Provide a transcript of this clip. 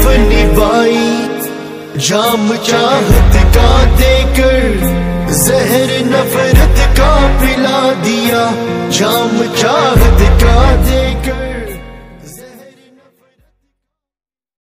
निभाई। जाम चाहत का देकर जहर नफरत का पिला दिया। जाम चाहत